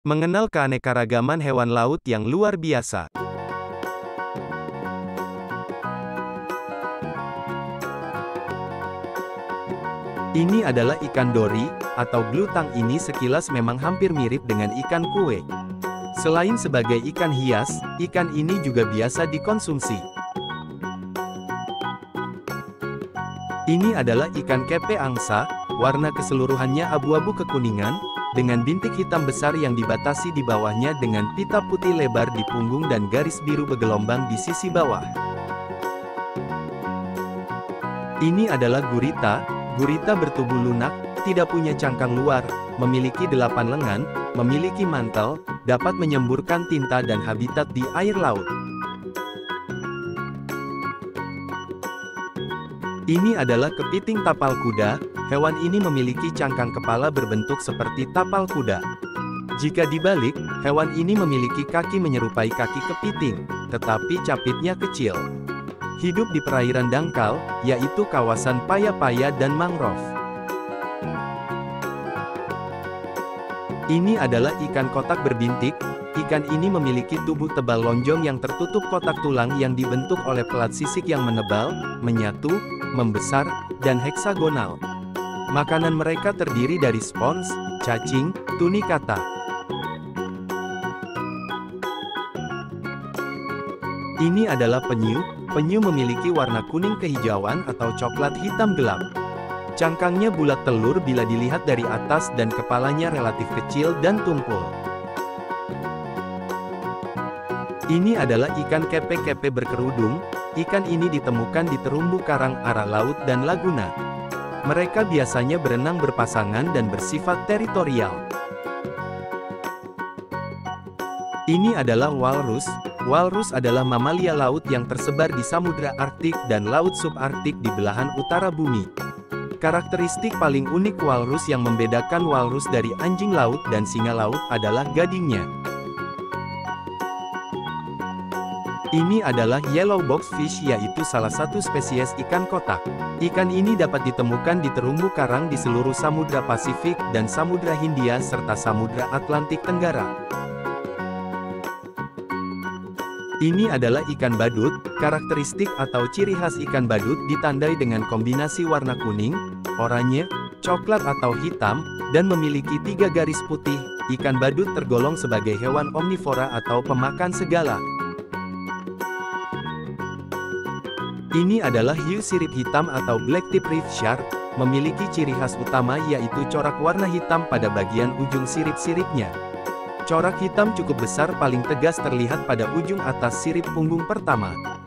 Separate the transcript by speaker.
Speaker 1: Mengenal keanekaragaman hewan laut yang luar biasa. Ini adalah ikan dori, atau glutang. Ini sekilas memang hampir mirip dengan ikan kue. Selain sebagai ikan hias, ikan ini juga biasa dikonsumsi. Ini adalah ikan kepe angsa, warna keseluruhannya abu-abu kekuningan, dengan bintik hitam besar yang dibatasi di bawahnya dengan pita putih lebar di punggung dan garis biru bergelombang di sisi bawah. Ini adalah gurita. Gurita bertubuh lunak, tidak punya cangkang luar, memiliki 8 lengan, memiliki mantel, dapat menyemburkan tinta dan habitat di air laut. Ini adalah kepiting tapal kuda. Hewan ini memiliki cangkang kepala berbentuk seperti tapal kuda. Jika dibalik, hewan ini memiliki kaki menyerupai kaki kepiting, tetapi capitnya kecil. Hidup di perairan dangkal, yaitu kawasan paya-paya dan mangrove. Ini adalah ikan kotak berbintik. Ikan ini memiliki tubuh tebal lonjong yang tertutup kotak tulang yang dibentuk oleh pelat sisik yang menebal, menyatu, membesar, dan heksagonal. Makanan mereka terdiri dari spons, cacing, tunicata. Ini adalah penyu. Penyu memiliki warna kuning kehijauan atau coklat hitam gelap. Cangkangnya bulat telur bila dilihat dari atas dan kepalanya relatif kecil dan tumpul. Ini adalah ikan kepe-kepe berkerudung. Ikan ini ditemukan di terumbu karang arah laut dan laguna. Mereka biasanya berenang berpasangan dan bersifat teritorial. Ini adalah walrus. Walrus adalah mamalia laut yang tersebar di Samudra Arktik dan Laut Subarktik di belahan utara bumi. Karakteristik paling unik walrus yang membedakan walrus dari anjing laut dan singa laut adalah gadingnya. Ini adalah yellow boxfish, yaitu salah satu spesies ikan kotak. Ikan ini dapat ditemukan di terumbu karang di seluruh Samudra Pasifik dan Samudra Hindia serta Samudra Atlantik Tenggara. Ini adalah ikan badut. Karakteristik atau ciri khas ikan badut ditandai dengan kombinasi warna kuning, oranye, coklat atau hitam, dan memiliki 3 garis putih. Ikan badut tergolong sebagai hewan omnivora atau pemakan segala. Ini adalah hiu sirip hitam atau black tip reef shark, memiliki ciri khas utama yaitu corak warna hitam pada bagian ujung sirip-siripnya. Corak hitam cukup besar paling tegas terlihat pada ujung atas sirip punggung pertama.